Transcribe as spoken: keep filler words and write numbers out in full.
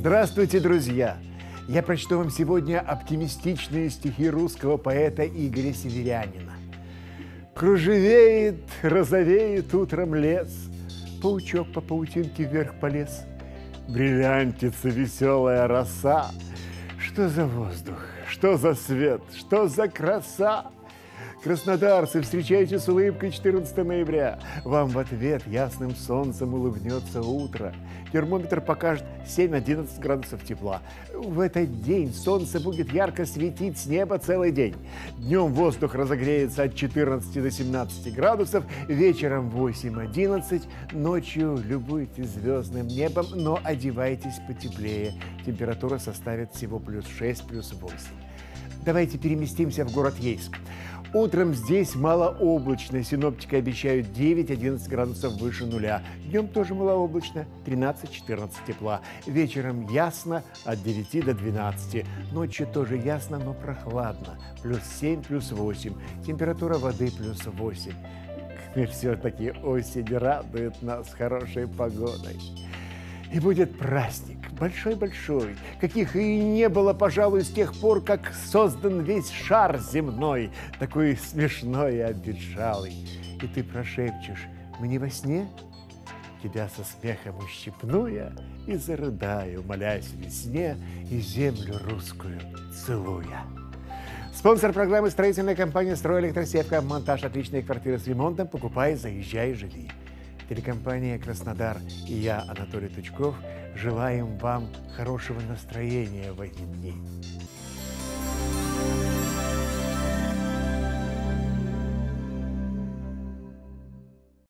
Здравствуйте, друзья! Я прочту вам сегодня оптимистичные стихи русского поэта Игоря Северянина. Кружевеет, розовеет утром лес, паучок по паутинке вверх полез, бриллиантится веселая роса. Что за воздух, что за свет, что за краса! Краснодарцы, встречайте с улыбкой четырнадцатого ноября. Вам в ответ ясным солнцем улыбнется утро. Термометр покажет семь-одиннадцать градусов тепла. В этот день солнце будет ярко светить с неба целый день. Днем воздух разогреется от четырнадцати до семнадцати градусов, вечером восемь-одиннадцать, ночью любуйтесь звездным небом, но одевайтесь потеплее. Температура составит всего плюс шесть, плюс восемь. Давайте переместимся в город Ейск. Утром здесь малооблачно, синоптики обещают девять-одиннадцать градусов выше нуля. Днем тоже малооблачно, тринадцать-четырнадцать тепла. Вечером ясно от девяти до двенадцати. Ночью тоже ясно, но прохладно, плюс семь, плюс восемь. Температура воды плюс восемь. И все-таки осень радует нас хорошей погодой. И будет праздник, большой-большой, каких и не было, пожалуй, с тех пор, как создан весь шар земной, такой смешной и обветшалый. И ты прошепчешь мне во сне, тебя со смехом ущипну я и зарыдаю, молясь весне и землю русскую целуя. Спонсор программы — строительная компания «Стройэлектросетка». Монтаж отличной квартиры с ремонтом. Покупай, заезжай, живи. Телекомпания «Краснодар» и я, Анатолий Тучков, желаем вам хорошего настроения в эти дни.